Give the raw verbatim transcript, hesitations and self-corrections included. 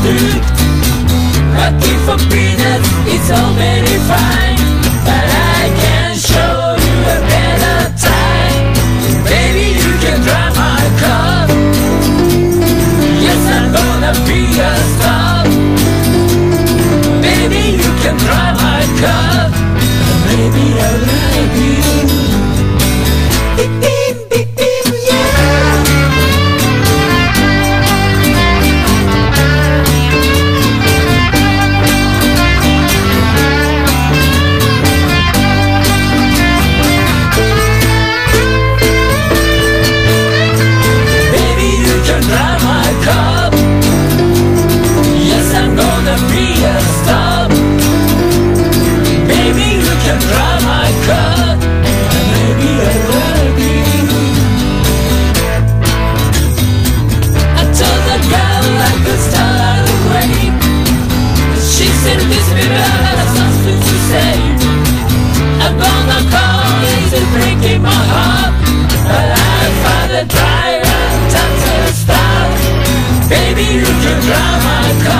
street. Looking for peanuts, it's all very fine, but I can show you a better time. Baby, you can drive my car. Yes, I'm gonna be a star. Baby, you can drive my car. Baby, I like you. Beep, beep, beep, beep, yeah. Baby, you can drive my car. Yes, I'm gonna be a star. Baby, you can drive my car. Baby, I love you. I told the girl like the star away. She said, this baby, I have something to say. I'm gonna call, it's breaking my heart, but I found a driver, time to stop. Baby, you can drive my car.